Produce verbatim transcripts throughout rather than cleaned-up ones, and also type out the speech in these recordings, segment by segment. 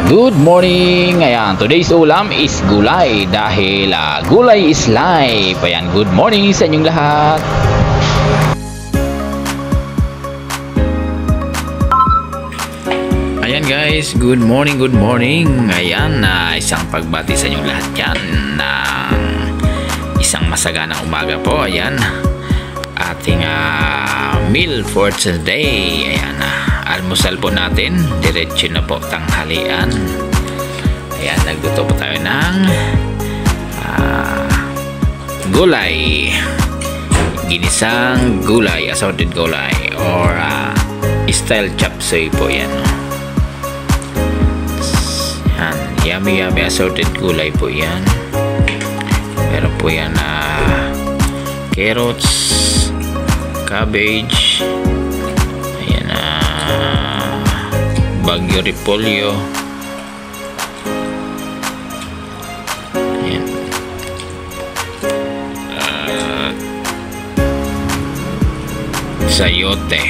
Good morning! Ayan, today's ulam is gulay dahil uh, gulay is life. Ayan, good morning sa inyong lahat. Ayan guys, good morning, good morning. Ayan, uh, isang pagbati sa inyong lahat yan ng isang masaganang umaga po. Ayan, ating uh, meal for today. Ayan, uh, almusal po natin, diretso na po tanghalian. Ayan, nagluto po tayo ng uh, gulay, ginisang gulay, assorted gulay, or uh, style chop suey po yan. Yan, yummy yummy assorted gulay po yan. Meron po yan na uh, carrots, cabbage, ayan, uh, bagyo repolyo, ayan, uh, sayote.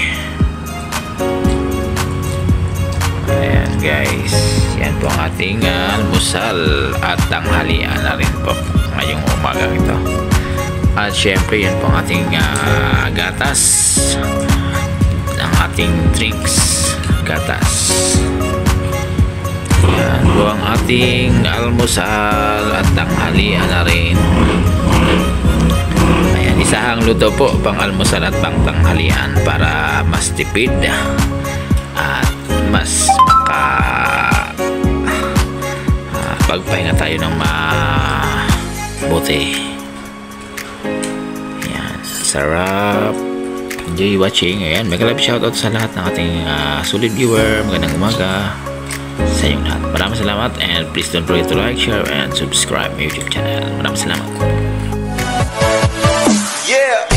Ayan guys, yan po ang ating uh, almusal at tanghalian na rin po ngayong umagang ito. At syempre yan po ang ating uh, gatas, ang ating drinks, gatas. Yan po ang ating almusal at tanghalian na rin. Ayan, isahang luto po pang almusal at pang tanghalian para mas tipid at mas maka uh, pagpahinga tayo ng mabuti. Ayan, sarap. Enjoy watching. Ayan, mega love shoutout sa lahat ng ating uh, solid viewer. Magandang umaga sa inyong lahat. Maraming salamat, and please don't forget to like, share, and subscribe my YouTube channel. Maraming salamat. Yeah.